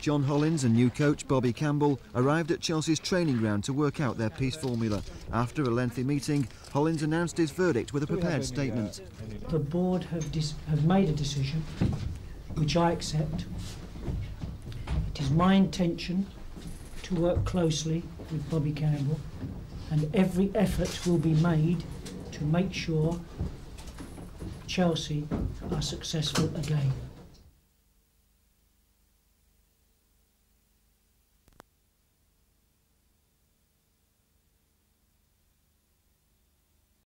John Hollins and new coach Bobby Campbell arrived at Chelsea's training ground to work out their peace formula. After a lengthy meeting, Hollins announced his verdict with a prepared statement. The board have made a decision, which I accept. It is my intention to work closely with Bobby Campbell, and every effort will be made to make sure Chelsea are successful again.